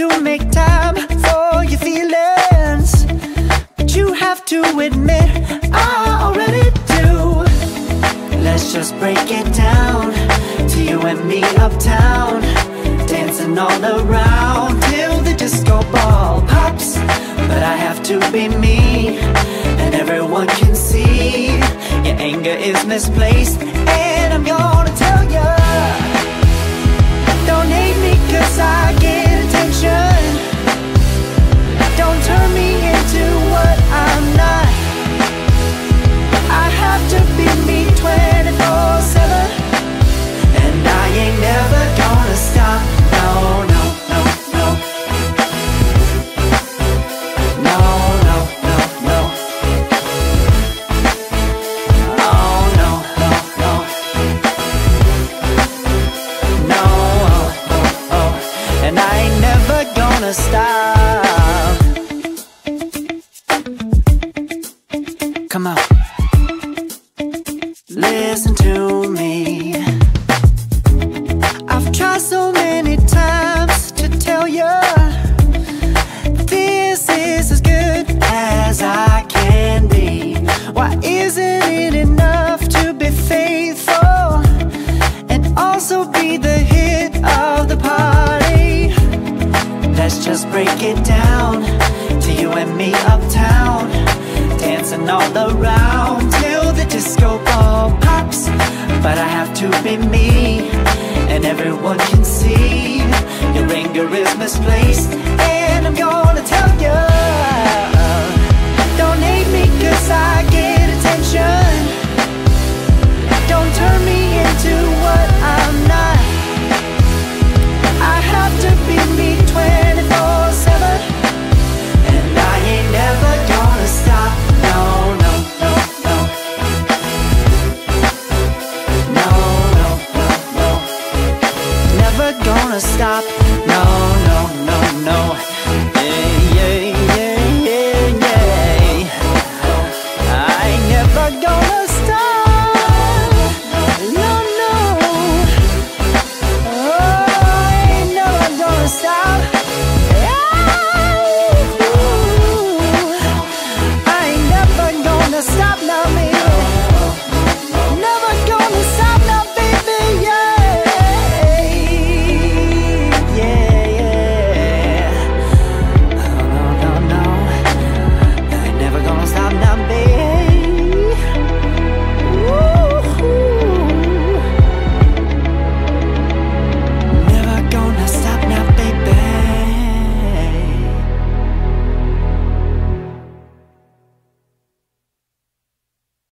to make time for your feelings, but you have to admit I already do. Let's just break it down to you and me uptown, dancing all around till the disco ball pops. But I have to be me, and everyone can see your anger is misplaced. And I'm gonna tell ya, don't hate me cause I get attention. Don't turn me into what I'm not. I have to be me 24/7, and I ain't never gonna stop. No, no, no, no. No, no, no, no. Oh, no, no, no. No, oh, oh, oh. And I ain't never gonna stop. Come on. Listen to me. I've tried so many times to tell you this is as good as I can be. Why isn't it enough to be faithful and also be the hit of the party? Let's just break it down to you and me uptown, dancing all around till the disco ball pops. But I have to be me, and everyone can see your anger is misplaced. And I'm gonna tell you, don't hate me cause I